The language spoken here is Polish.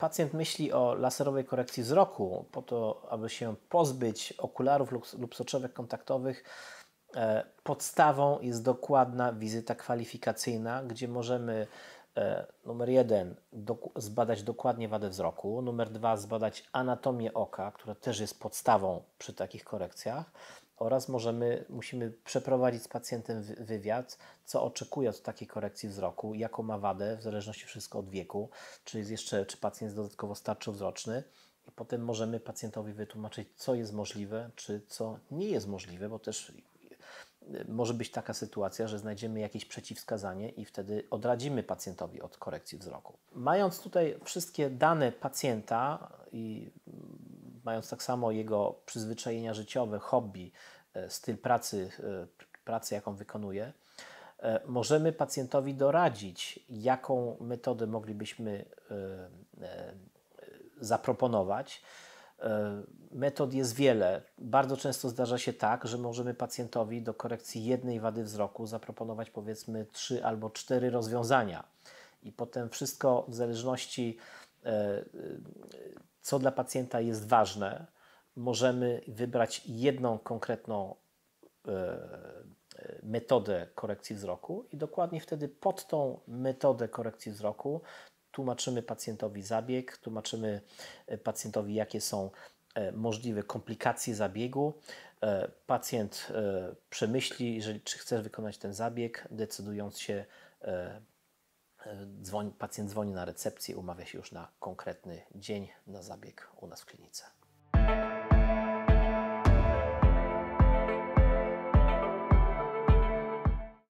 pacjent myśli o laserowej korekcji wzroku po to, aby się pozbyć okularów lub soczewek kontaktowych, podstawą jest dokładna wizyta kwalifikacyjna, gdzie możemy numer 1 zbadać dokładnie wadę wzroku, numer 2 zbadać anatomię oka, która też jest podstawą przy takich korekcjach, oraz musimy przeprowadzić z pacjentem wywiad, co oczekuje od takiej korekcji wzroku, jaką ma wadę, w zależności wszystko od wieku, czy pacjent jest dodatkowo starczowzroczny. I potem możemy pacjentowi wytłumaczyć, co jest możliwe, czy co nie jest możliwe, bo też może być taka sytuacja, że znajdziemy jakieś przeciwwskazanie i wtedy odradzimy pacjentowi od korekcji wzroku. Mając tutaj wszystkie dane pacjenta i mając tak samo jego przyzwyczajenia życiowe, hobby, styl pracy jaką wykonuje, możemy pacjentowi doradzić, jaką metodę moglibyśmy zaproponować. Metod jest wiele. Bardzo często zdarza się tak, że możemy pacjentowi do korekcji jednej wady wzroku zaproponować powiedzmy 3 albo 4 rozwiązania. I potem wszystko w zależności co dla pacjenta jest ważne, możemy wybrać jedną konkretną metodę korekcji wzroku i dokładnie wtedy pod tą metodę korekcji wzroku tłumaczymy pacjentowi zabieg, tłumaczymy pacjentowi, jakie są możliwe komplikacje zabiegu. Pacjent przemyśli, czy chce wykonać ten zabieg, decydując się, pacjent dzwoni na recepcję, umawia się już na konkretny dzień na zabieg u nas w klinice.